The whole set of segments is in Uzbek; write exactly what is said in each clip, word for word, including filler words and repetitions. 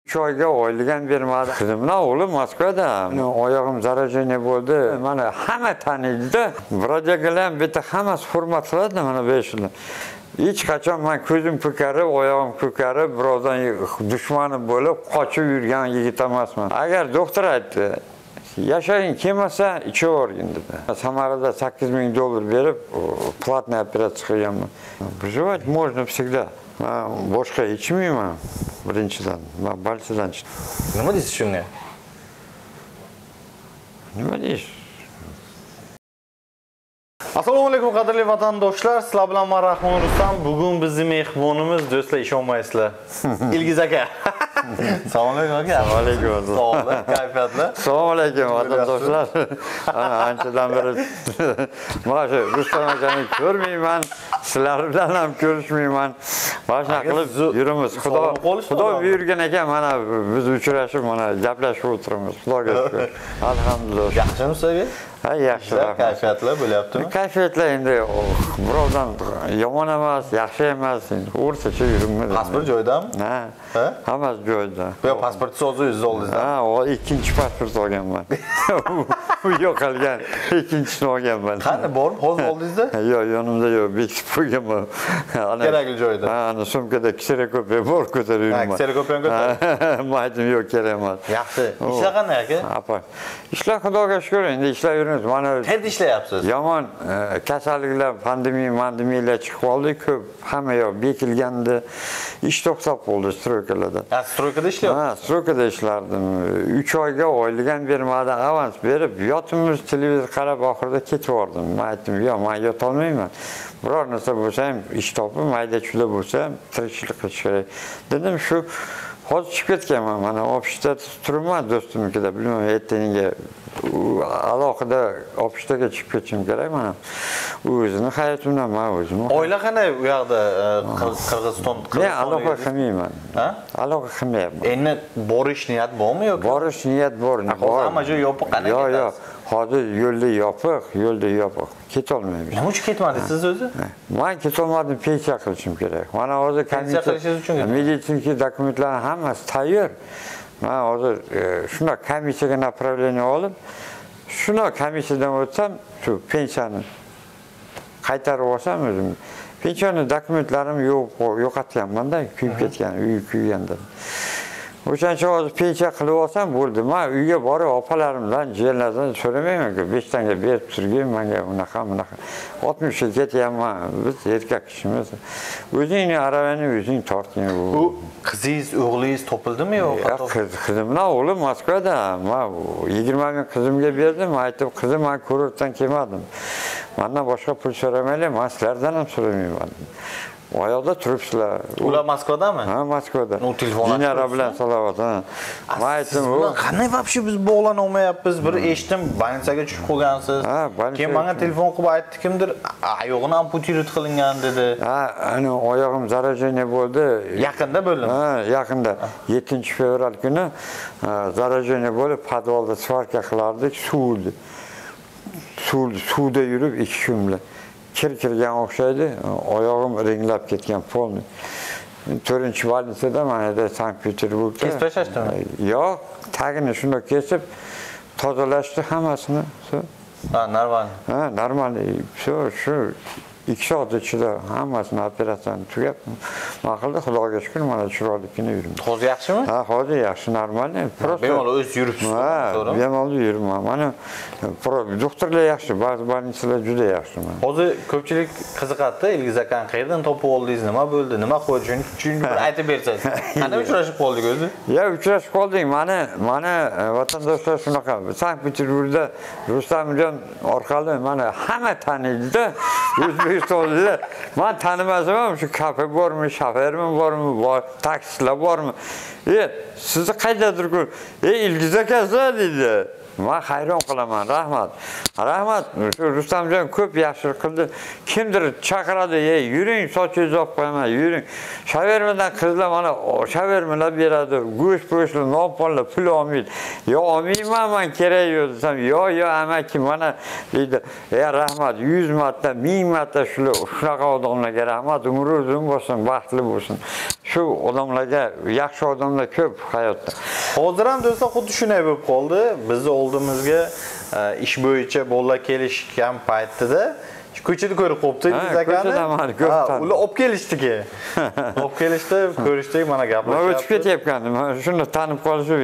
uch oyga oyligan bermadi. Qizimni o'g'li Moskvada. Oyog'im zararli bo'ldi. Mana hamma taniydi-da. Birodagilar ham bitta hammasi hurmat qiladi mana bu ishni. Hech qachon men ko'zim ko'karib, oyog'im ko'karib, birovdan dushmani bo'lib qochib yurgan yigit emasman. Agar doktor aytdi, yashaging kelmasa ichavergin dedi. Samarada sakkiz ming dollar berib, platniy operatsiya qilganman. Выживать можно всегда. Men boshqa ichmayman. Birinchidan, men balchidan chiqdim. Nima deysiz shunga? Nima deysiz? Assalomu alaykum qadrli vatandoshlar. Sizlar bilan men Rahmon Rustam. Bugun bizning mehmonimiz, do'stlar, ishonmaysizlar. Ilgiz aka. Assalomu alaykum aka. Assalomu alaykum. Sog'lik, kayfiyatlar. Assalomu alaykum vatandoshlar. Ana anchadan beri mana shu Rustam akani ko'rmayman, sizlar bilan ham ko'rishmayman. Mana qilib yurimiz. Xudo Xudo buyurgan ekan, mana biz uchrashib, mana gaplashib o'tiramiz. Xudoga shukr. Alhamdulillah. Yaxshimisiz aka? Ha, yaxshi. Kayfiyatlar bo'lyaptimi? Kayfiyatlar endi birovdan yomon emas, yaxshi emas, o'rtacha yuribmiz. Pasport joyidami? Ha. Ha? Hammasi joyida. Bu pasportingizni o'zingiz oldingizmi? Ha, o ikkinchi pasport olganman. Bu yo'qolgan, ikkinchisini olganman. Qani bormi? Hozir oldingizda? Yo'q, yonimda yo'q, bekitib qo'yganman. Kerakli joyda. Ha, ana sumkada kserokopiya bor, ko'tarib yuraman. Ha, kserokopiyani ko'tarib. Maydim yo'q, kerak emas. Yaxshi. Ishlar qanday aka? Apa. Ishlar Xudoga shukr, endi ishlar yuribmiz. Mana qayerda ishlayapsiz? Yomon kasalliklar, pandemiya, pandemiyalar chiqib qoldi, ko'p hamma yoq bekilgandi. Ish to'xtab qoldi stroykalarda. Ha, stroykada ishlayapsiz? Ha, stroykada ishlardim. uch oyga oyligan bermadi, avans berib, yotimiz televizor qarab oxirida ketib bordim. Men aytdim, "Yo'q, men yota olmayman. Biror narsa bo'lsa ham, ish topib, mayda-chuda bo'lsa ham tirikchilik qilish kerak." Dedim, shu hozir chiqib ketganman. Mana ofisda turibman do'stimnikida, bilmayman, ertangi alohida ofisdaga chiqib ketishim kerak mana. O'zini hayotimdan men o'zim. Oila qanday u yoqda Qirg'iziston, Men aloqa qilmayman. Ha? Aloqa qilmayapman. Endi borish niyat bormi yo'q? Borish niyat bor. Hozir hamma joy yopiq, qanday ketasiz? Yo'q, ketasiz? yo'q. Hozir yo'lda yopiq, yo'lda yopiq. Ketolmaymiz. Nima uchun ketmadingiz siz o'zi? Men ketolmadim, pensiya qilishim kerak. Mana hozir pensiya qilishingiz uchun meditsinskiy dokumentlarning hammasi tayyor. Men hozir shuna komissiyaga направление olib, shuna komissiyadan o'tsam, shu pensiyani qaytarib olsam o'zim. Pensiyaning dokumentlarim yo'q, yo'qotganman-da, kuyib ketgan, uy kuyganda. O'shancha hozir pensiya qilib olsam bo'ldi. Men uyga borib opalarimdan, jiyanlardan so'ramayman-ku, besh tanga berib turgin, menga unaqa, bunaqa. oltmishga ketyapman, biz erkak kishimiz. O'zingni aravani o'zing torting. U qizingiz, o'g'lingiz topildimi yo'q? Yo'q, qizimning o'g'li Moskvada. Men yigirma ming qizimga berdim, aytib, "Qizim, men kurortdan kelmadim. Mendan boshqa pul so'ramaylar, men sizlardan ham so'ramayman." Oyoqda turibsizlar. Ular Moskvadami? Ha, Moskvada. U telefon Dinara bilan salovat, ha. Men aytdim, "U qanday vobshe biz bog'lana olmayapmiz? Bir eshitdim, больницаga tushib qolgansiz." Keyin menga telefon qilib aytdi, kimdir oyog'ini amputировать qilingan dedi. Ha, ana oyog'im zararli bo'ldi. Yaqinda bo'ldimi? Ha, yaqinda. yettinchi fevral kuni zararli bo'lib, podvalda svarka qilardik, suvdi. Suv, suvda yurib ikki kunlar. Kir kirgan o'xshaydi, oyog'im ringlab ketgan polni. to'rtinchi больницada, mana Sankt-Peterburgda. Kesib tashdimi? Yo'q, tagini shunday kesib tozalashdi hammasini. Ha, normal. Ha, normal. Shu, shu ikki soat ichida hammasini operatsiyani tugab, ma'qulda Xudoga shukr, mana chiroylikini yuribman. Hozir yaxshimi? Ha, hozir yaxshi, normal. Prosta bemalol o'z yuribsiz. Ha, bemalol yuribman. Mana doktorlar yaxshi, ba'zi больницаlar juda yaxshi. Hozir ko'pchilik qiziqadi, Ilgiz akani qayerdan topib oldingiz, nima bo'ldi, nima qildi, shuni bir aytib bersangiz. Qanday uchrashib qoldik o'zi? Ya, uchrashib qoldik. Mana, mana vatandoshlar shunaqa. Sankt-Peterburgda Rustamjon orqali mana hamma taniydi-da. O'zbekistonda men tanimasam, shu kafe bormi, shofermi bormi, bor, taksilar bormi? E, sizni qaydadir ko'r. E, Ilgiz akasi dedi. Men hayron qolaman, rahmat. Rahmat, shu Rustamjon ko'p yaxshilik qildi. Kimdir chaqiradi, "Ey, yuring, sochingizni olib qo'yaman, yuring." Shavermadan qizlar mana shavermalar beradi, go'sht po'shlar, nonponlar pul olmaydi. "Yo, olmayman, men kerak yo'q" desam, "Yo, yo, amaki, mana" deydi. "Ey, rahmat, yuz marta, ming marta shular shunaqa odamlar kerak. Rahmat, umri uzun bo'lsin, baxtli bo'lsin. Shu odamlarga yaxshi odamlar ko'p hayotda. Hozir ham do'stlar xuddi shunday bo'lib qoldi. Bizni oldimizga ish bo'yicha bolalar kelishgan paytida ko'chada ko'rib qopti Ilgizakani. Ha, ular olib kelishdiki. Olib kelishdi, ko'rishdik, mana gaplashyapti. Men o'tib ketyapgandim. Shuni tanib qolishib,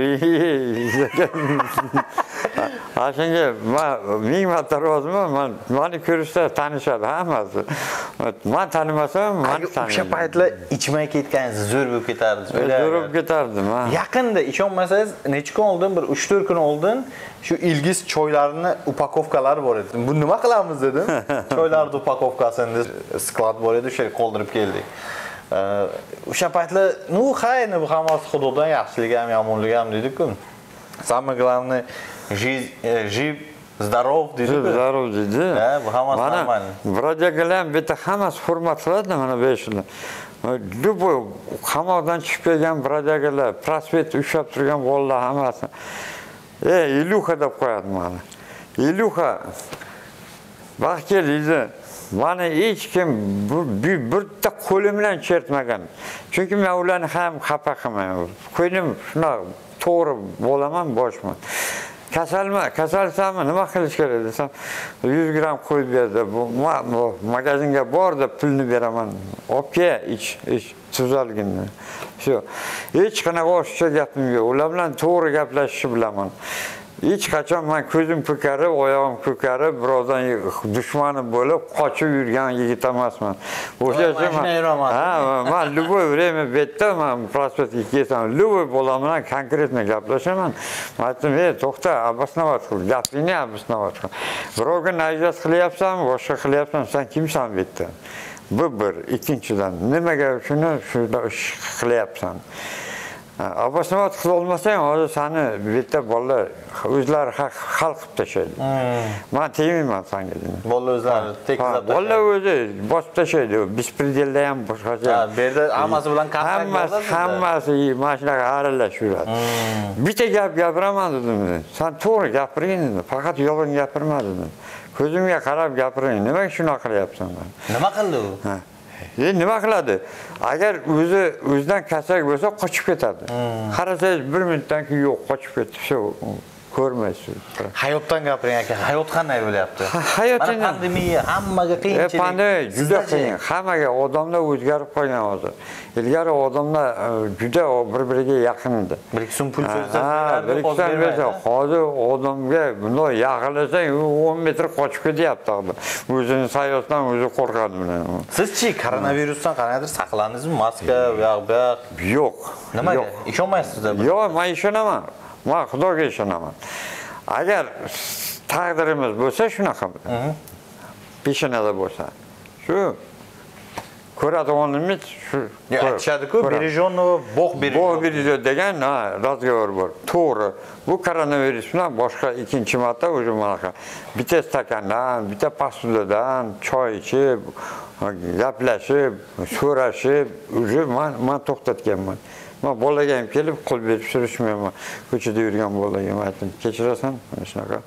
ha shunga men ming marta roziman. Men meni ko'rishda tanishadi hammasi. Men tanimasam, meni taniydi. O'sha paytlar ichmay ketganingiz zo'r bo'lib ketardi. Zo'r bo'lib ketardim. Yaqinda ishonmasangiz, necha kun oldin, bir uch to'rt kun oldin shu Ilgiz choylarini upakovkalari bor edi. Bu nima qilamiz dedim. Choylarning upakovkasini sklad bor edi, o'sha yerga qoldirib keldik. O'sha paytlar, "Nu, xayni bu hammasi Xudodan, yaxshiligi ham, yomonligi ham" dedik-ku. Самое главное, жизнь, жив, здоров dedik. Здоров dedi. Ha, bu hammasi normal. Birodarlar ham bitta hammasi hurmat qiladi mana besh yil. Любой qamoqdan chiqib kelgan birodarlar, prospekt ushlab turgan bolalar hammasi "Ey, Ilyuxa" deb qo'yadi mana. Ilyuxa vaqt keldi. Mana hech kim bitta qo'lim bilan chertmagan. Chunki men ularni ham xafa qilmayman. Qo'ydim shuna to'g'ri bo'laman, boshman. Kasalma, kasalsanmi, nima qilish kerak desam, yuz gram qo'yib berdi. Bu magazinga bor deb pulni beraman. Olib kel, ich, ich tuzalgin. Shu. Hech qanaqa o'sha gapim yo'q. Ular bilan to'g'ri gaplashishni bilaman. Hech qachon men ko'zim ko'karib, oyog'im ko'karib, birovdan dushmanim bo'lib qochib yurgan yigit emasman. O'sha uchun ha, men любое время betda men prospektga kelsam, любой bola bilan konkretno gaplashaman. Men aytdim, "Ey, to'xta, обосновать qil, gapingni обосновать qil. Birovga najot qilyapsanmi, boshqa qilyapsanmi, sen kimsan bu yerda?" Bu bir, ikkinchidan nimaga shuni shunda ish qilyapsan? Обосновать qila olmasang, hozir seni bu yerda bolalar o'zlari hal qilib tashlaydi. Men tegmayman senga dedim. Bolalar o'zlari tekizlab tashlaydi. Bolalar o'zi bosib tashlaydi. Bespredельda ham boshqacha. Ha, bu yerda hammasi bilan kontakt hammasi, hammasi mana shunaqa aralash yuradi. Bitta gap gapiraman dedim. Sen to'g'ri gapirgin dedim. Faqat yolg'on gapirma dedim. Ko'zimga qarab gapiring. Nimaga shunaqa qilyapsan? Nima qildi u? Ha. E, nima qiladi? Agar o'zi o'zidan kasak bo'lsa, qochib ketadi. Qarasangiz bir minutdan keyin yo'q, qochib ketdi. Shu ko'rmaysiz. Hayotdan gapiring aka. Hayot qanday bo'lyapti? Hayotning pandemiya hammaga qiyinchilik. Pandemiya juda qiyin. Hammaga odamlar o'zgarib qolgan hozir. Ilgari odamlar juda bir-biriga yaqin edi. Bir ikki so'm pul so'rasa, bir ikki so'm bersa, hozir odamga bunday yaqinlasang, o'n metr qochib ketyapti. O'zini sayyohdan o'zi qo'rqadi bilan. Sizchi koronavirusdan qanaqadir saqlandingizmi? Maska, yo'q, yo'q. Nimaga? Ishonmaysizda? Yo'q, men ishonaman. Men Xudoga ishonaman. Agar taqdirimiz bo'lsa shunaqa. Peshanada bo'lsa. Shu ko'radiganimiz shu. Aytishadi-ku, berejonnov Bog' berejonnov. Bog' berejonnov degan razgovor bor. To'g'ri. Bu koronavirus bilan boshqa ikkinchi marta o'zi bunaqa. Bitta stakandan, bitta posuladan choy ichib, gaplashib, so'rashib, o'zi men men to'xtatganman. Men bolaga ham kelib qo'l berib surishmayman. Ko'chada yurgan bolaga aytdim, "Kechirasan, mana shunaqa."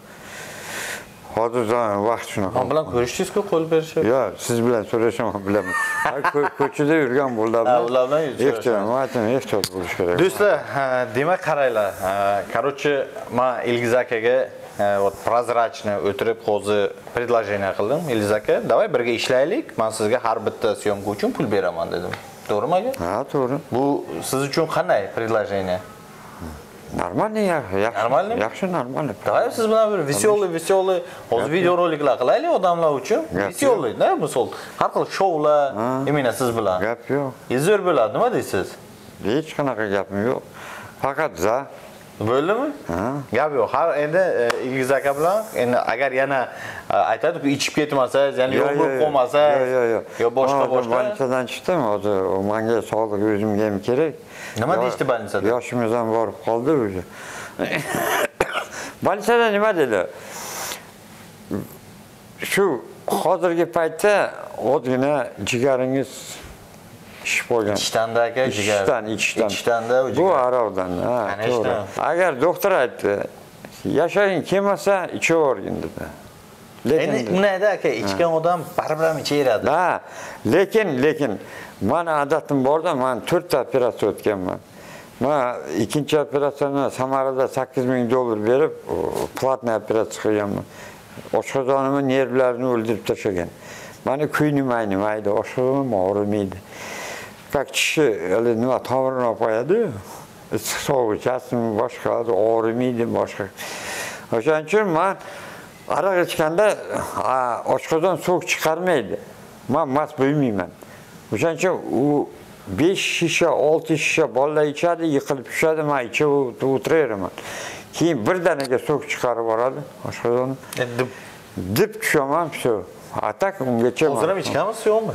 Hozirdan vaqt shunaqa. Men bilan ko'rishdingiz-ku, qo'l berishib? Yo'q, siz bilan so'rashaman, bilaman. Ko'chada yurgan bolalar bilan. Ular bilan ehtiyot, aytdim, ehtiyot bo'lish kerak. Do'stlar, demak qaranglar. Короче, men Ilgiz akaga вот прозрачно o'tirib hozir предложение qildim. Ilgiz aka, "Davay birga ishlaylik. Men sizga har bitta syomka uchun pul beraman" dedim. To'g'rimi aka? Ha, to'g'ri. Bu siz uchun qanday предложение? Normalniy, yaxshi. Normalniy? Yaxshi, normalniy. Davay siz bilan bir веселый, веселый hozir video roliklar qilaylik odamlar uchun. Веселый, da, misol har xil shoular, imina siz bilan. Gap yo'q. Zo'r bo'ladi, nima deysiz? Hech qanaqa gapim yo'q. Faqat za. Bo'ldimi? Gap yo'q. Har endi Ilgiz aka bilan endi agar yana aytadi-ku, ichib ketmasangiz, ya'ni yo'q bo'lib qolmasangiz, yo'q, yo'q, yo'q. Yo boshqa boshqa. Bolnisadan chiqdim, hozir menga sog'liq o'zimga ham kerak. Nima deyishdi bolnisada? Yoshimiz ham borib qoldi o'zi. Bolnisada nima dedi? Shu hozirgi paytda odgina jigaringiz ish bo'lgan. Ichdan-da aka, jigar. Ichdan, ichdan. Ichdan-da o jigar. Bu aroqdan, ha, to'g'ri. Agar doktor aytdi, yashaging kelmasa, ichavergin dedi. Endi unayda aka, ichgan odam baribir ham ichaveradi. Ha, lekin lekin mana odatim borda, men to'rtta operatsiya o'tganman. Men ikkinchi operatsiyani Samarada sakkiz ming dollar berib, platniy operatsiya qilganman. Oshqozonimni nervlarini o'ldirib tashlagan. Meni kuynimayni, mayda oshqozonim og'rimaydi. Как tishi, nima tomirini qo'yadi. Issiq sovuq ichasizmi, boshqa og'rimaydi, boshqa. O'shaning uchun men aroq ichganda oshqozon sovuq chiqarmaydi. Men mast bo'lmayman. O'shaning uchun u besh shisha, olti shisha bolalar ichadi, yiqilib tushadi, men ichib o'tiraveraman. Keyin birdaniga sovuq chiqarib boradi oshqozonim. Dib dib tushaman, shu. Atak ungacha. Hozir ham ichganmisiz, yo'qmi?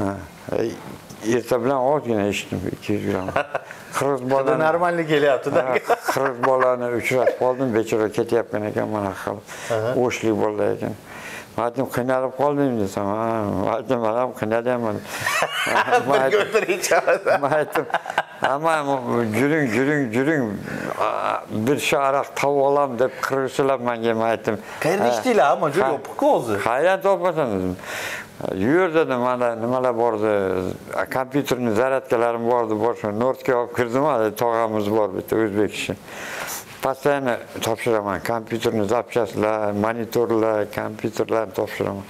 Erta bilan ozgina ichdim, ikki yuz gramm. qirq bolani normalni kelyapti-da. qirq bolani uchratib qoldim, bechora ketyapgan ekan mana qilib. O'shlik bolalar ekan. Aytdim, qiynalib qoldim desam, ha, aytdim, men ham qiynalyapman. Bir go'tir ichaman. Aytdim, amma juring, juring, juring bir sharaq tavib olam deb qirg'ishlab menga aytdim. Qayerda ishdinglar, ammo juda yo'q-ku o'zi. Qayerdan topasan dedim. Yur dedim, mana nimalar bordi, kompyuterni zaryadkalarim bordi, boshqa Nordga olib kirdim, tog'amiz bor bitta o'zbek kishi. Постоянно topshiraman, kompyuterni zapchastlar, monitorlar, kompyuterlarni topshiraman.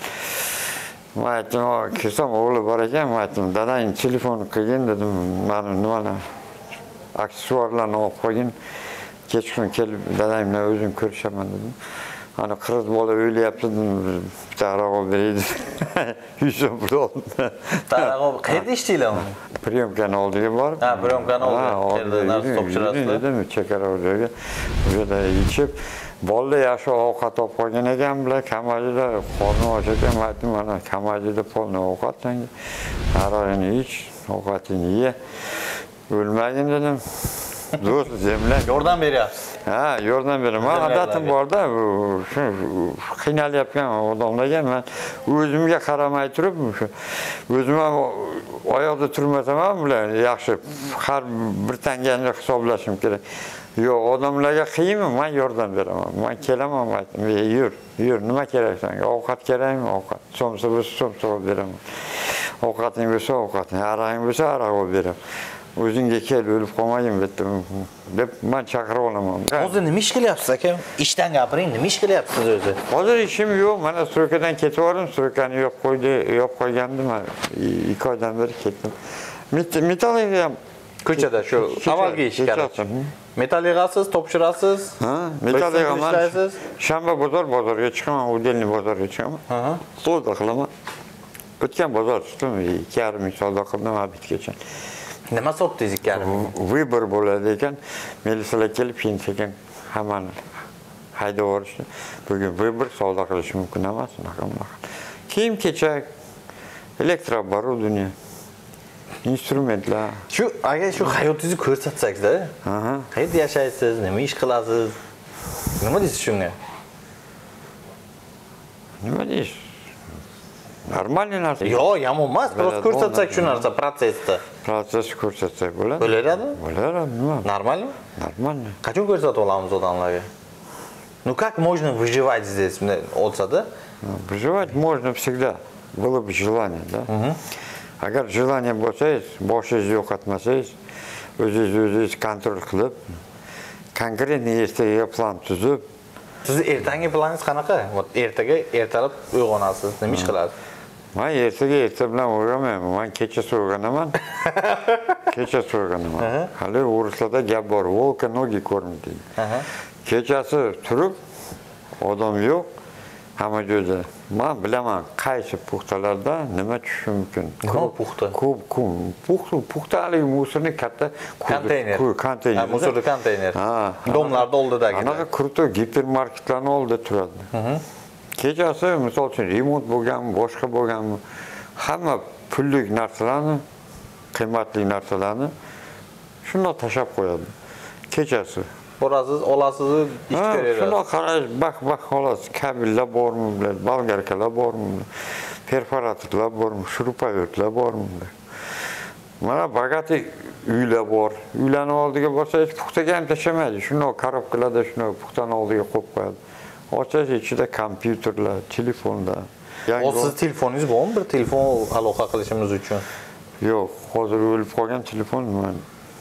Men aytdim, "Kesam o'g'li bor ekan", men aytdim, "Dadang telefon qilgin" dedim, "Mani nimalar, aksessuarlarni olib qo'ygin, kechqurun kelib dadang bilan o'zim ko'rishaman" dedim. Hani qirq bola o'ylayapti, bitta aroq olib beraydi. yuz so'm pul oldim. Aroq qayerda ishdinglar uni? Priyomkani oldiga borib. Ha, priyomkani oldiga. Yerda narsa topshirasizlar. Dedim, chekar oldiga. Bu yerda ichib, bolalar yaxshi ovqat olib qo'ygan ekan, bular kamajida qorni och ekan, aytdim, mana kamajida polni ovqat senga. Aroqni ich, ovqatingni ye. O'lmagin dedim. Do'st, zemlan. Yordam beryapsiz. Ha, yordam beraman. Odatim borda, shu qiynalyapgan odamlarga men o'zimga qaramay turib, shu o'zim ham oyoqda turmasam ham bular yaxshi har bir tangani hisoblashim kerak. Yo'q, odamlarga qiyinmi? Men yordam beraman. Men kelaman, aytdim, "Yur, yur, nima kerak senga? Ovqat kerakmi? Ovqat. So'msa bo'lsa, so'msa olib beraman. Ovqating bo'lsa, ovqatni, arog'ing bo'lsa, aroq olib beraman. O'zingga kel, o'lib qolmagin bitta deb men chaqirib olaman." Hozir nima ish qilyapsiz aka? Ishdan gapiring, nima ish qilyapsiz o'zi? Hozir ishim yo'q, mana strokadan ketib bordim, strokani yo'q qo'ydi, yo'q qo'ygandim, ikki oydan beri ketdim. Metalliga ham ko'chada shu avvalgi ish kerak. Metal yig'asiz, topshirasiz. Ha, metal yig'aman. Shanba bozor, bozorga chiqaman, Udelni bozorga chiqaman. Ha, savdo qilaman. O'tgan bozor tutdim, ikki yarim ming savdo qildim abitgacha. Nima sotdingiz ikki yarim ming? Vibor bo'ladi ekan, militsiyalar kelib keyin hammani haydab yuborishdi. Bugun vibor savdo qilish mumkin emas, unaqa-bunaqa. Kiyim-kechak, elektroobорудование, instrumentlar. Shu agar shu hayotingizni ko'rsatsangiz-da. Aha. Qayerda yashaysiz, nima ish qilasiz? Nima deysiz shunga? Nima deysiz? Normalniy narsa. Yo'q, yomon emas, biroz ko'rsatsak shu narsa protsessda. Protsess ko'rsatsak bo'ladi. Bo'laveradi? Bo'laveradi, nima? Нормально? Нормально. Qachon ko'rsatib olamiz odamlarga? Ну как можно выживать здесь, olsa-da? Выживать можно всегда, было бы желание, да? Agar желание bo'lsangiz, boshingizni yo'qotmasangiz, o'zingiz o'zingiz kontrol qilib, konkretniy ertaga plan tuzib, sizni ertangi planingiz qanaqa? Ertaga ertalab uyg'onasiz, nima ish qilasiz? Men ertaga erta bilan uyg'onmayman, men kechasi uyg'onaman. Kechasi uyg'onaman. Hali o'rislarda gap bor, volka nogi ko'rmi deydi. Kechasi turib, odam yo'q, hamma joyda. Men bilaman qaysi puxtalarda nima tushishi mumkin. Nima puxta? Ko'p, ko'p. Puxta, puxtalik musorni katta konteyner. Konteyner. Musorli konteyner. Domlarda oldidagi. Anaqa kruto gipermarketlarning oldida turadi. Kechasi, misol uchun, remont bo'lganmi, boshqa bo'lganmi, hamma pullik narsalarni, qiymatli narsalarni shundoq tashab qo'yadi. Kechasi. Borasiz, olasiz, ish ko'rasiz. Shundoq qarash, bak-bak xolos, kabellar bormi, bolgarkalar bormi, perforatorlar bormi, shurupavyortlar bormi. Mana bagati uylar bor. Uylarning oldiga borsangiz, puxtaga ham tashamaydi. Shundoq korobkalarda shundoq puxtaning oldiga qo'yib qo'yadi. Ochasiz ichida kompyuterlar, telefonlar. Yangi O siz telefoningiz bormi? Bir telefon aloqa qilishimiz uchun. yo'q, hozir o'lib qolgan telefon men.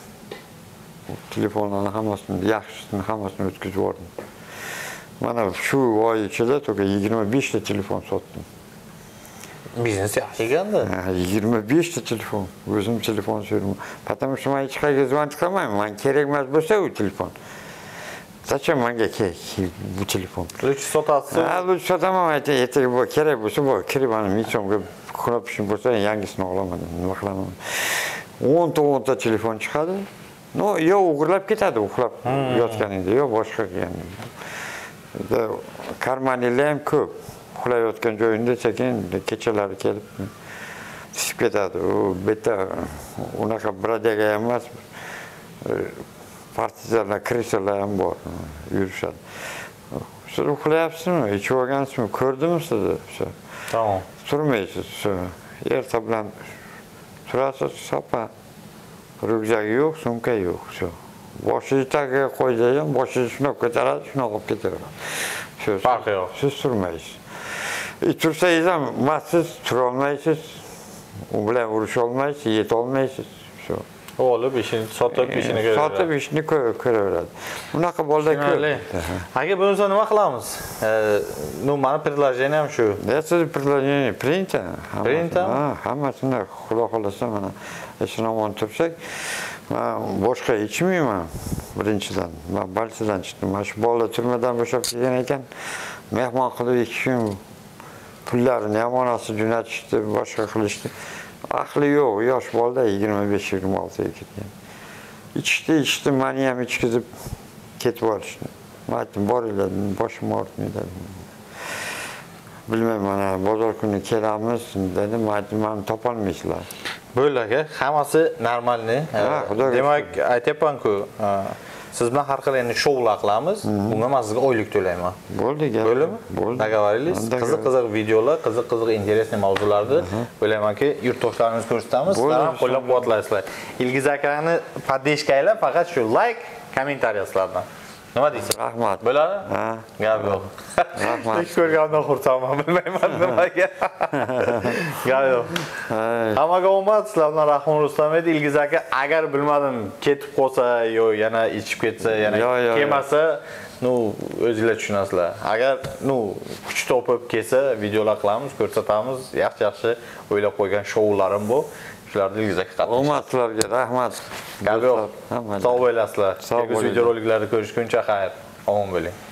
Telefonlarni hammasini, yaxshisini hammasini o'tkazib yubordim. Mana shu oy ichida to'g'ri yigirma besh ta telefon sotdim. Biznes yaxshi ekanda. yigirma besh ta telefon. O'zim telefon so'radim. Потому что men hech qayerga звонить qilmayman. Men kerak emas bo'lsa u telefon. Zachем menga kerak bu telefon? Lüks sotasiz. Ha, lüks sotaman, aytay, bu kerak bo'lsa, bu kirib ana michomga qulab bo'lsa, yangisini olaman, nima qilaman. o'n ta o'n ta telefon chiqadi. No, yo o'g'irlab ketadi, uxlab yotganingda, yo boshqa yani. Karmaninglar ham ko'p. Uxlayotgan joyingda sekin kechalari kelib tushib ketadi. U bitta unaqa birodega emas. Partizanlar, krisalar ham bor, yurishadi. Siz uxlayapsizmi, ichib olgansizmi, ko'rdimmi sizni? Tamam. Turmaysiz. Erta bilan turasiz, sopa. Ryukzak yo'q, sumka yo'q. Boshingizni tagiga qo'ysangiz, boshingizni shunday ko'taradi, shunday olib ketaveradi. Farqi yo'q. Siz turmaysiz. E, tursangiz ham siz turolmaysiz. U bilan urisha olmaysiz, yeta olmaysiz. Shu. Olib ishini sotib ishini ko'raveradi. Sotib ishini ko'raveradi. Bunaqa bolalar ko'p. Aka bo'lsa nima qilamiz? Ну, mani предложение ham shu. Ya siz предложение printer. Printer? Ha, hammasini xudo xolasa mana eson tursak, men boshqa ichmayman birinchidan. Men balchidan chiqdim. Mana shu bolalar turmadan bo'shab kelgan ekan, mehmon qilib ikki kun pullarini ham onasi jo'natishdi, boshqa qilishdi. Aqli yo'q, yosh bolalar yigirma besh yigirma olti ga kirgan. Ichishdi, ichdi, meni ham ichkizib ketib olishdi. Men aytdim, boringlar, boshim og'ritmaydi. Bilmayman, mana bozor kuni kelamiz dedim, men aytdim, meni topolmaysizlar. Bo'ldi aka, hammasi normalni. Demak, aytyapman-ku, siz bilan har xil endi shoular qilamiz. Bunga men sizga oylik to'layman. Bo'ldi, gap. Bo'ldimi? Bo'ldi. Doговорились. Qiziq-qiziq videolar, qiziq-qiziq интересный mavzularni o'ylaymanki, yurtdoshlarimiz ko'rsatamiz. Sizlar ham qo'llab-quvvatlaysizlar. Ilgiz akani podдержкаlar faqat shu like, kommentariya sizlardan. Nima deysiz? Rahmat. Bo'ladi? Ha. Gap yo'q. Rahmat. Hech ko'rganimdan xursandman, bilmayman nimaga. Gap yo'q. Hammaga omad, sizlardan Rahmon Rustam edi. Ilgiz aka, agar bilmadim, ketib qolsa yo yana ichib ketsa, yana kelmasa, nu o'zingizlar tushunasizlar. Agar nu kuch topib kelsa, videolar qilamiz, ko'rsatamiz. Yaxshi-yaxshi o'ylab qo'ygan shoularim bu. Shularni Ilgiz aka qatnashdi. Omad sizlarga, rahmat. Gap yo'q. Sog' bo'lasizlar. Sog' Kelgusi videoroliklarda ko'rishguncha xayr. Omon bo'ling.